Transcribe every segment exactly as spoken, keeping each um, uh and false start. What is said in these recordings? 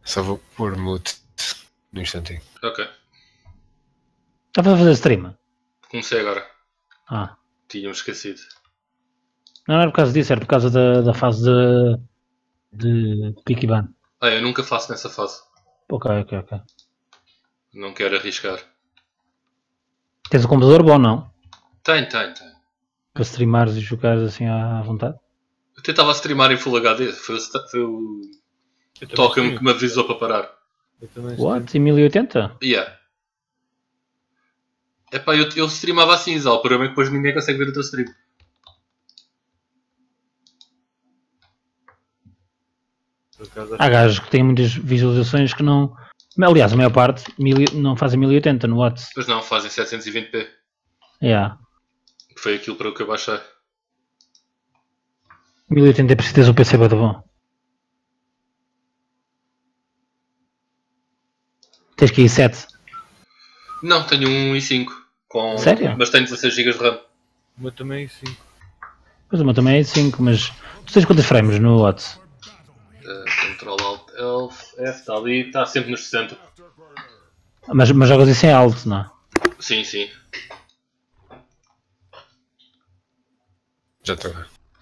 Só vou pôr mute no instantinho. Ok. Estava a fazer stream? Comecei agora. Ah. Tínhamos esquecido. Não era por causa disso, era por causa da, da fase de, de Pick e Ban. Ah, eu nunca faço nessa fase. Ok, ok, ok. Não quero arriscar. Tens o computador bom, não? Tenho, tenho, tenho. Para streamares e jogares assim à vontade? Eu tentava streamar em Full H D. Foi, o- foi o Token que me avisou para parar. What? Em mil e oitenta? Yeah. Epá, eu, eu streamava assim, Zal. O problema é que depois ninguém consegue ver o teu stream. Há gajos que têm muitas visualizações que não... Aliás, a maior parte mil, não fazem mil e oitenta no Watts. Pois não, fazem setecentos e vinte p. Yeah. Que foi aquilo para o que eu baixei. mil e oitenta é preciso ter o P C bada bom. Tens que ir sete. Não, tenho um i cinco. Com... Sério? Mas tenho dezasseis gigas de RAM. O meu também é cinco. Pois o meu também é cinco, mas... Tu tens quantos frames no Watts? Uh, Ctrl Alt F, F, está ali, está sempre nos sessenta. Mas, mas jogas isso em alto, não é? Sim, sim. Já estou.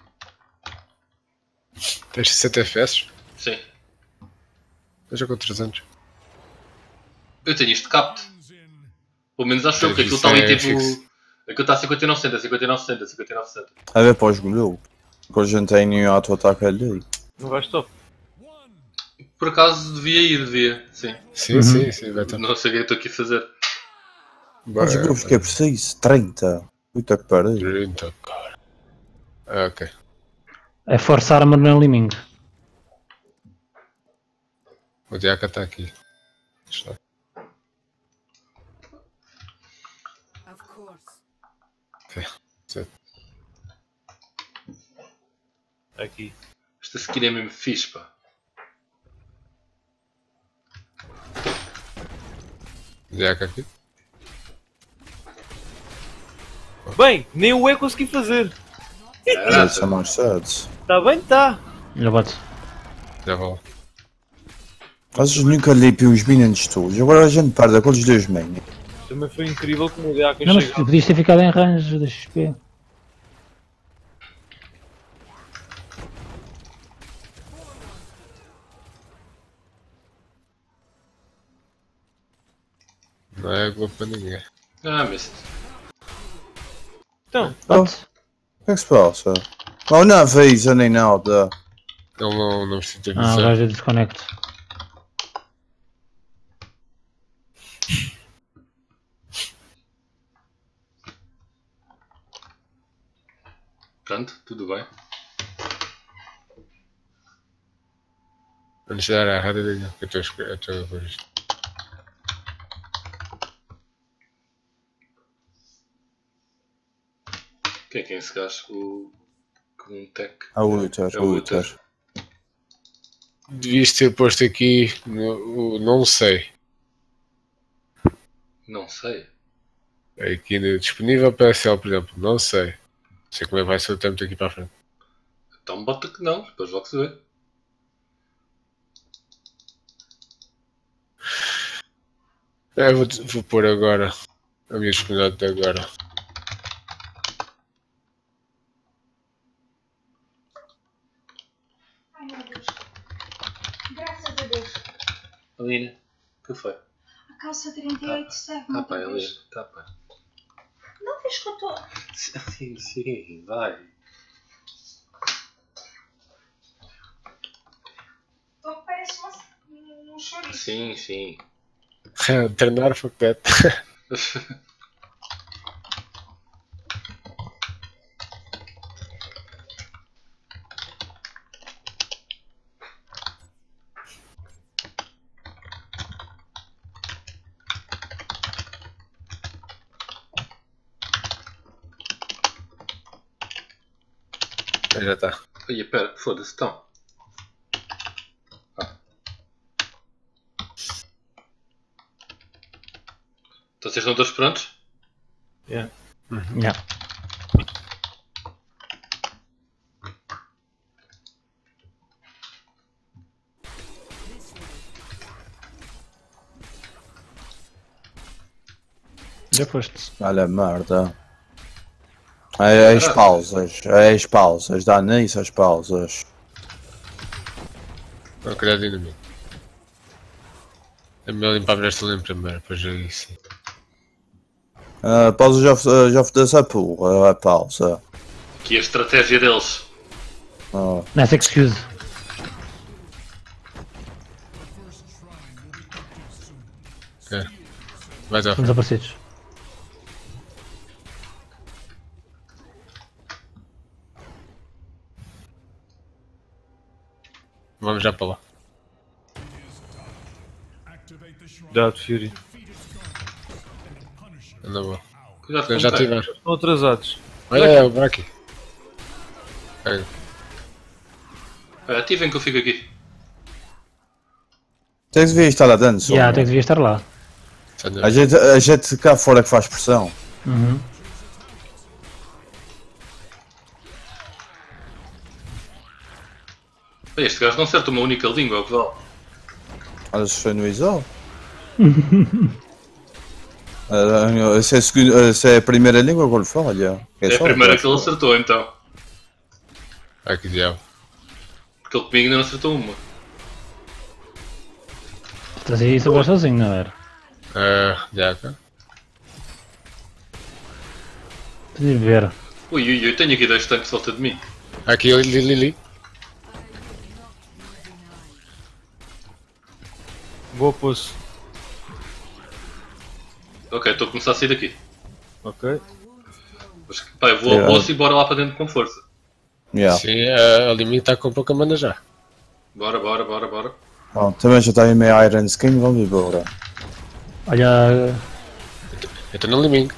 Tens sessenta F P S? Sim. Eu jogo com trezentos. Eu tenho isto de capto. Pelo menos acho eu que aquilo Isso está ali é tipo. fixo. Aquilo está a cinquenta e nove sessenta, cinquenta e nove sessenta, cinquenta e nove sessenta. A ver para os goleiro. Porque a gente tem auto-ataque ali. Não vais top. Por acaso devia ir, devia. Sim. Sim, Uhum. sim, sim, vai estar. Não sei o que eu estou aqui a fazer. Quantos grupos que é preciso? trinta. Puta que pariu. trinta, cara. Ah, ok. É Force Armor no Liming. O Diaca está aqui. Está. Ok. Certo. Aqui. Esta skin é mesmo fixe, pá. Diaca aqui. Bem, nem o E consegui fazer. Já são mais sets. Está bem, está. Já boto. Já vou. Mas eu nunca li para os minions todos. Agora a gente perde aqueles dois minions. Também foi incrível como o D A K Não, mas chega. podias ter ficado em range da X P. Não é Globo para ninguém. Ah, mas. Então, Oh, o que é que se passa? Oh, não avisa nem nada. Ele não, não precisa ter Ah, o visão. gajo desconecta. Pronto, tudo bem. Vamos dar a rádio dele. Eu estou a escrever. Eu estou a ver isto. Quem é que é esse gajo? O. Com um tech. A Uther, É a o Uther. Uther. Devias ter posto aqui. No, o não sei. Não sei. Aqui no disponível P S L, por exemplo. Não sei. Não sei como é que vai ser o tempo daqui para a frente. Então bota que não, depois logo se vê. É, vou, vou pôr agora. A minha disponibilidade de agora. Ai meu Deus. Graças a Deus. Aline, o que foi? A calça trinta e oito serve Tá, outra pai, vez. Aline. Tá, pai. Não vês que eu estou... Sim, sim, vai. Estou parece uma... um chouriço. Sim, sim. Treinar, fuck that. Já está. Aí, pera, foda-se, então. Ah. Então vocês estão todos prontos? yeah. Yeah. Já foste. Olha a merda. É, as pausas, é as pausas, dá nisso as pausas. Não queria dinamite. É melhor limpar esta linha primeiro, depois eu isso. A pausa já, já fodeu-se a porra, a pausa. Aqui a estratégia deles. Oh. Nice excuse. Ok. Vai já. Estão desaparecidos. Vamos já para lá. Cuidado, Fury. Anda boa. Cuidado com Eu o já pé. tive. Estão atrasados. Olha, é o Braki. É. É, ativem que eu fico aqui. Tens de ver estar lá dentro, Já, yeah, até que devia estar lá. A gente, a gente cá fora que faz pressão. Uhum. Este gajo não acerta uma única língua, é o que vale. Olha se foi no Isol. Uh, se, é a segunda, se é a primeira língua que ele fala. É a primeira que ele acertou então. Ai que diabo. Porque ele comigo ainda não acertou uma. Trazia isso agora sozinho, não era? Ah, já cá. Podia ver. Ui, ui, ui, tenho aqui dois tanques de volta de mim. Aqui, ali, ali, ali. Boa poço. Ok, estou a começar a sair daqui. Ok. Mas, pá, eu vou ao Yeah. poço e bora lá para dentro com força. Yeah. Sim, a Limite está com pouca mana já. Bora, bora, bora, bora. Bom, também já está em meio Iron Skin, vamos embora. Olha. Eu estou no Limite.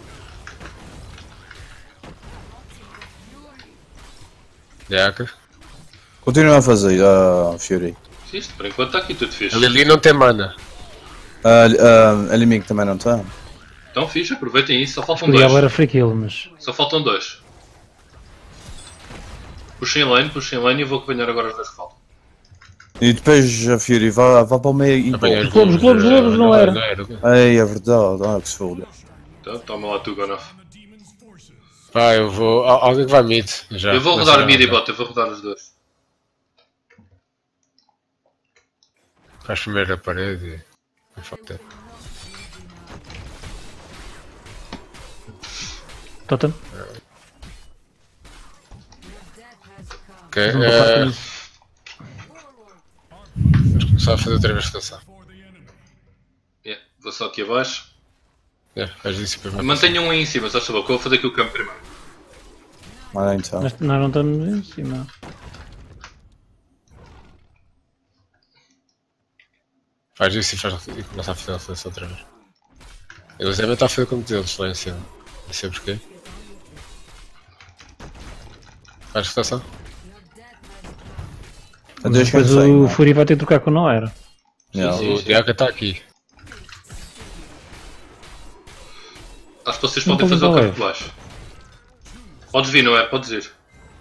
Já cá. Continua a fazer, uh, Fury. Isto, por enquanto está aqui tudo fixe. A Lili não tem mana. Uh, uh, a Liming também não está. Então fixe, aproveitem isso, só faltam O diabo dois. era free kill, mas. Só faltam dois. Puxem lane, puxem lane e eu vou acompanhar agora os dois que faltam. E depois a Fury vá, vá para o meio e Apanhar Os globos, globos, globos, não era. Não era. ei, é verdade, ah, que se foda. Então toma lá tu, Gonoff. Pá, eu vou. al- Alguém que vai mid. Já. Eu vou Não rodar sei mid e nada. bot, eu vou rodar os dois. Faz primeiro a parede e. Não falta. Totem. Ok, Não vou falar com eh, isso. vamos começar a fazer outra vez rotação. Yeah, vou só aqui abaixo. É, faz isso e depois vai Mantenham um aí em cima, só saber que eu vou fazer aqui o campo primeiro. Olha então. Nós, nós não estamos em cima. Faz isso e, faz, e começa a fazer a rotação outra vez. Eles devem estar a fazer como eles lá em cima. Não sei porquê. Faz rotação? Mas Adeus, depois cansei, o não. Fury vai ter que trocar com o não era. Yeah. Sim, O sim. Diaca está aqui. Acho que vocês Não podem fazer o podem campo de baixo. Podes vir, não é? Podes ir.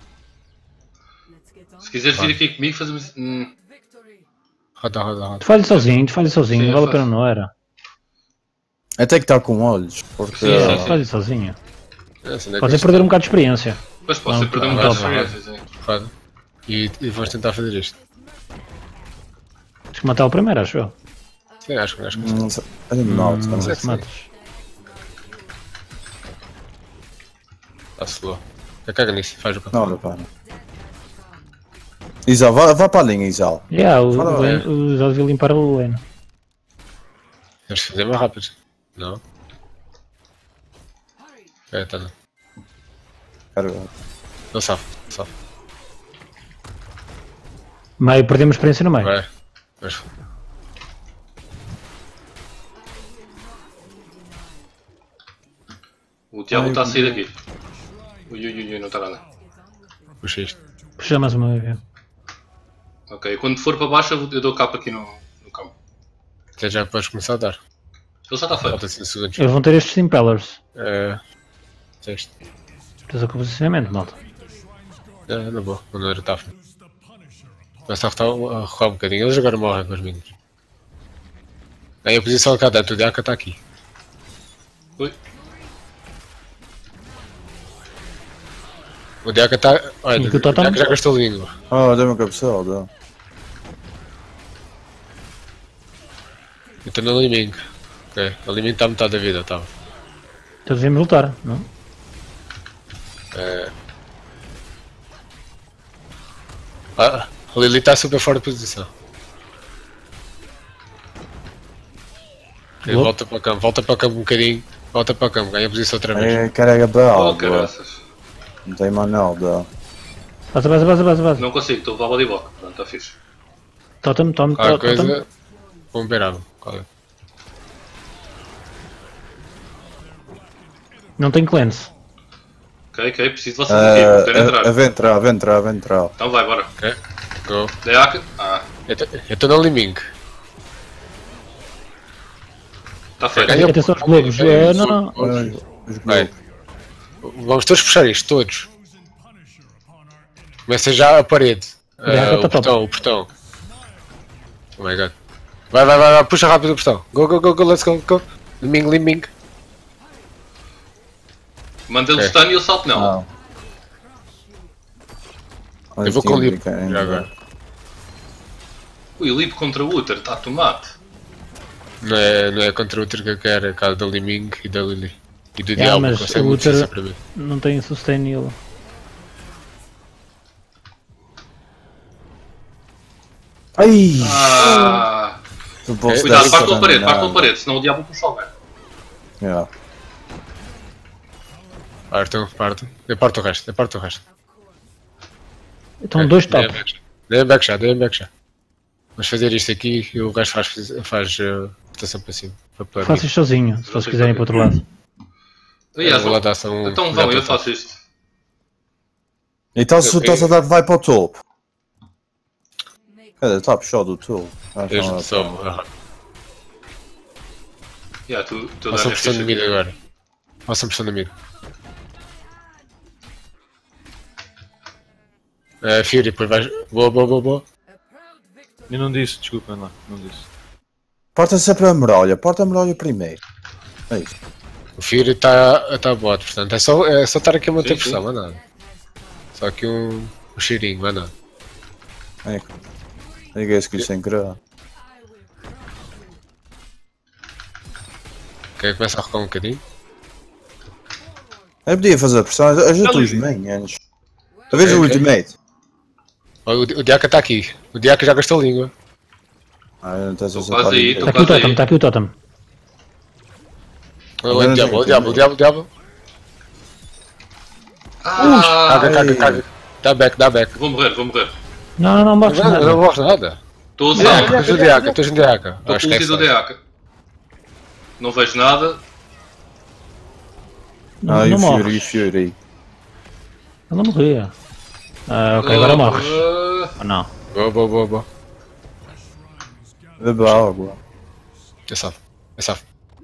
Se quiseres vir aqui comigo, fazemos. Hum, Roda, roda, roda. Tu fazes sozinho, tu fazes sozinho, Sim, não vale eu a pena, faço. não era. Até que está com olhos, porque Sim, É, sim, tu sim. fazes sozinho. É, assim, não é Podes que perder um bocado de experiência. Mas posso Não, ser perder um tá, bocado de tá, tá. experiência, sim. roda. E, e vamos tentar fazer isto. Tens que matar o primeiro, acho eu. Sim, acho que acho que Hum, animal, Não também. sei se matas. está slow. Caga nisso, faz o campo. Não, olha pá. Isal, vá, vá para a linha, Isal. Yeah, o, Fala o, bem. Lane- o Zé devia limpar o lane. Temos que fazer mais rápido. Não? É, tá não. Quero- Não sabe, sabe. Meio, perdemos experiência no meio. Vai. Mas, O Tiago Ai, está a sair daqui. Ui, ui, ui, ui, não está nada. puxa isto. Puxa mais uma vez. Ok, quando for para baixo eu, vou- eu dou capa aqui no, no campo. Até já podes começar a dar. Ele já está feito. Falta cinco segundos. Eles vão ter estes impellers. É. Teste. Tens o posicionamento, malta. É, na boa, quando era tough. Começa a rotar- a rolar um bocadinho. Eles agora morrem com os minions. Aí a posição cá dentro, o Diaca está aqui. Ui. O Diaca está. Olha, E o que o Totem? Diaca já gastou língua. Oh, deu-me a cabeçada. deu. Eu estou no Liming. Ok, o Liming está a metade da vida, estava. Então devemos lutar, não? É... Ah, a Lily está super fora de posição. Ok, Boa. volta para o campo, volta para o campo um bocadinho. Volta para o campo, ganha a posição outra vez. É, carrega Oh, belo. caraças. Não tem manel, dá. Base, base, base, base, base. Não consigo, estou a levar bodybox. Pronto, está fixe. Totem, tome, Qualquer totem. coisa. Vamos ver água. Qual é? Não tem cleanse. Ok, ok, preciso de vocês aqui, vou ter de Uh, entrar. Aventrar, aventrar, aventrar. Então vai, bora. Ok, go. Deac. Ah, Eu estou no Liming. está feito. Ganha- Atenção aos globos. Eh, não, não. Ai, os Vai. globos. Vamos todos puxar isto, todos. Começa já a parede. Já, Ah, tá o top. portão, o portão. Oh my god. Vai, vai, vai, vai, puxa rápido o portão. Go, go, go, go, let's go, go. Liming, liming. Manda ele Ok. stun e eu salto não. Não. Olha, Eu vou com o tinha Lip. que- Já agora. Ui, Lip contra o Uther, está tomate. Não é, não é contra o outro que eu quero, é a cara da Liming e da Lily. E do Yeah, Diablo, mas consegue o muito Uther- difícil para mim. Não tem sustain ele. Ai! Ah, Tu podes cuidado, dar parte pela essa parede, parte pela danada. parede, senão o diabo puxa o velho. Yeah. Partam, partam. Eu parto o resto, eu parto o resto. Então Ok, dois dei top. a back já. Dei a back já, dei a back já. Vamos fazer isto aqui e o resto faz, faz uh, rotação para cima. Para para Faça isto sozinho, se vocês quiserem ir para o outro lado. Aliás, vou lá dar só um- então já vão, eu estou. faço isto. Então se o Eu- Tossadar vai para o topo. Cadê? Está a puxar do topo. Acho que Eu não é só. para- ah, Yeah, tu, tu Façam dá pressão no ficha mid aqui. agora. Façam pressão no mid. Uh, Fury, depois vais. Boa, boa, boa, boa. Eu não disse, desculpem lá, não disse. Porta sempre a muralha. Porta a muralha primeiro. É isso. O Fury está tá bot, portanto é só, é só estar aqui a manter Sim, sim. pressão, não é nada. Só aqui um, um cheirinho, não é nada. É. Liguei isso sem querer. Ok, começa a recuar um bocadinho. Eu podia fazer pressão. Ajuda Ali. os minions. A vez o Ok, ok. ultimate. Olha, o, o Diaca está aqui. O Diaca já gastou língua. Ah, não tens Tô essa quase aí, Está tô- aqui o quase aí. totem, está aqui o totem. Olha, Agora o diabo, não o diabo, o diabo, o diabo. Ah, Caga, caga, caga. Dá back, dá back. vou morrer, vou morrer. Não, não, não Não, morres não, não nada. gosto nada. Estou a Diaca, usar. estou sem Diaca, estou sem Diaca. Estou Acho com que o é ulti do que sai. Deaca. Não vejo nada. Não, Ah, e não o Fury, e o morres. Fury. Ele não morria. Ah, ok, agora Oh, morres. ah, Ou não? Boa, boa, boa, boa. Bebe água. É safo, é safo.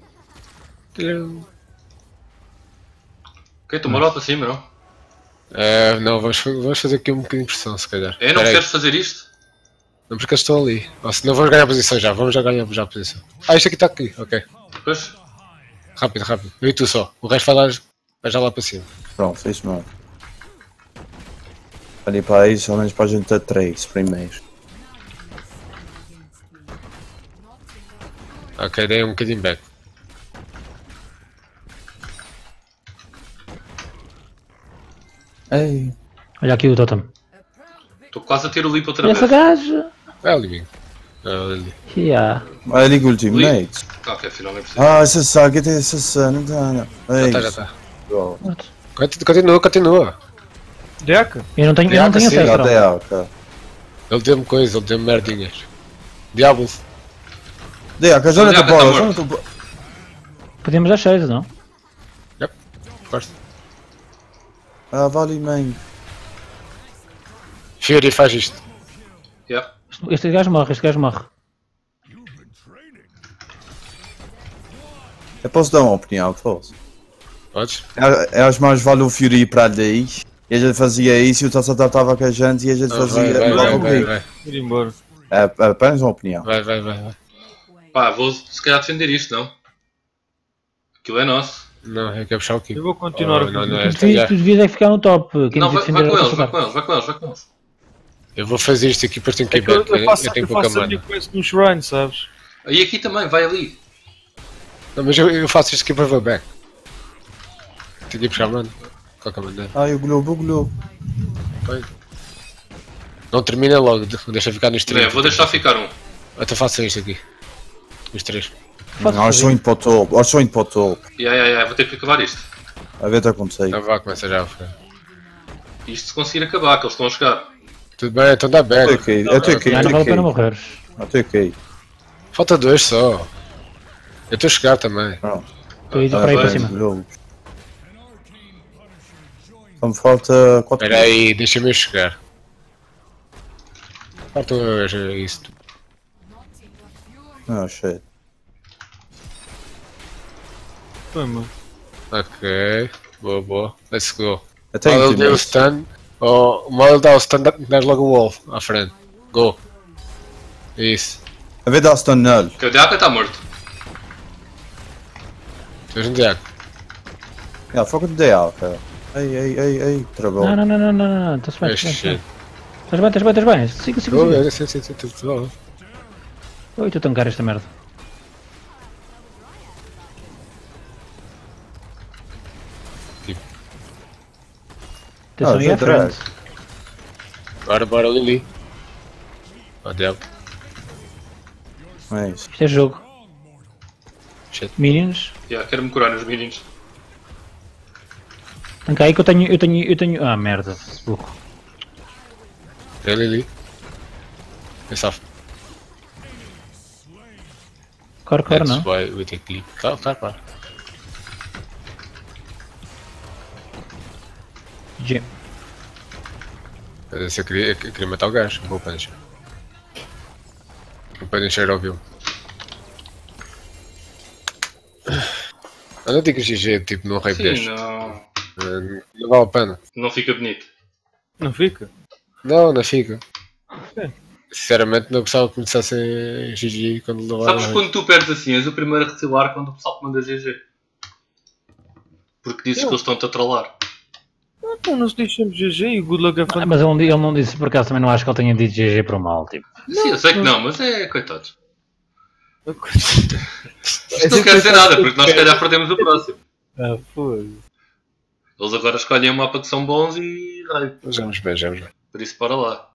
Ok, estou moral para cima, não? É, não, vamos, vamos fazer aqui um bocadinho de pressão, se calhar. É, não Espera aí. queres fazer isto? Não, porque eles estão ali. Ou se não, vamos ganhar a posição já. Vamos já ganhar já a posição. Ah, isto aqui está aqui. Ok. Pois? Rápido, rápido. Eu e tu só. O resto vai, lá, vai já lá para cima. Pronto, é isso mesmo. Ali para aí, ao menos para a gente ter três primeiro. Ok, dei um bocadinho back. Ei. Olha aqui o totem. Estou quase a ter o Lip outra Olha essa vez. gaja. É ali, amigo. É ali. Yeah. Olha ali o ultimate. Ok, finalmente preciso. Ah, essa saga tem essa cena. Não, não. Já É está, já isso. está. Oh. Continua, continua, continua. Deaca? Eu não tenho, eu não Diaca, tenho sim, acesso. Até não. ok. Ele deu-me coisa, ele deu-me merdinhas. Diablo. Diaca, já não Diaca te tá bola, já não morto. te bola. Podemos dar cheios, não? Yep. Força. Ah, vale mãe. Fury faz isto. Yeah. Este- Este gajo morre, este gajo morre. Eu posso dar uma opinião, posso? Podes? Eu acho mais vale o Fury ir para ali. E a gente fazia isso e o Tossadar estava com a gente e a gente Não, fazia. vai, vai, Não, vai, não, vai, não. vai. Ir embora. É é apenas uma opinião. Vai, vai, vai, vai. Pá, vou se calhar defender isto, não? Aquilo é nosso. Não, é que é puxar o Kiko. Eu vou continuar Oh, a não, fazer. não é Tu esta, devias, já. tu devias é ficar no top. Quem Não, devia vai, vai defender com era eles, o vai com Safar. eles, vai com eles, vai com eles. Eu vou fazer isto aqui, depois tenho que É ir que eu, back. eu Eu, faço, eu tenho eu pouca faço a minha mana. quest no shrine, sabes? E aqui também, vai ali. Não, mas eu, eu faço isto aqui para ver back. Tenho que ir buscar mana. De qualquer maneira. Ai, o globo, o globo. Bem. Não termina logo, de- deixa ficar nos três. É, vou deixar ficar um. Então faça isto aqui. Os três. Faço Nós só indo para o topo, nós só indo para o topo. Ya, ya, ya, vou ter que acabar isto. A ver, está acontecendo. Já vá, começa já a ficar. Isto se conseguir acabar, que eles estão a chegar. Tudo bem, então dá Eu back. estou aqui, eu estou aqui, Já eu não vale a pena estou aqui. morreres. Eu estou aqui. Falta dois só. Eu estou a chegar também. Pronto. Estou a ir Ah, para aí para vai. cima. Globos. Só me falta quatro. Espera aí, deixa-me eu chegar. Faltam uh, isso. Não, shit. Foi, mano. Ok. Boa, boa. Let's go. Eu tenho Mal que ele deu o stun. Oh, mal ele dá o stun, dá- dá logo o wall à frente. Go. Isso. A ver, dá stun nele. Que o Diaca está morto. Tens um diaco. Yeah, fuck the out, cara. Ei, ei, ei, ei, travou. Não, não, não, não, não, não. Estás bem, É estás bem. shit. Estás bem, estás bem, estás bem. Siga, siga, Oh, siga. é, sim, sim, sim, sim, sim. Oi, estou a tancar esta merda. Tipo. Atenção Ah, aí já à frente. drag. Bora, bora, Lili. Oh, diabo. É isso. Isto é jogo. Shit. Minions. Ya, quero-me curar nos minions. Tanca aí que eu tenho, eu tenho, eu tenho... Ah, merda. Burro. É Lili. É só. Corre, corre, That's não. why we take leap. Claro, claro, claro. G. Eu queria, eu queria matar o gajo. Vou Punisher. O Punisher ouviu. Eu não digo G G tipo num rei Sim, deste. não, Eh, Não vale a pena. não fica bonito. Não fica? Não, não fica. É. Sinceramente não gostava que começasse em G G quando levaram. Sabes quando tu perdes assim, és o primeiro a retilar quando o pessoal te manda G G. Porque dizes Eu? que eles estão-te a trollar. Então nós deixamos G G e o Good Luck é Ah, mas ele, não di- ele não disse, por acaso também não acho que ele tenha dito G G para o mal, tipo. Sim, eu sei que não, mas é coitados. Isto Isto não quer dizer nada, porque nós se calhar perdemos o próximo. Ah, foda. Eles agora escolhem um mapa que são bons e raio. Vamos bem, vamos bem. Por isso, para lá.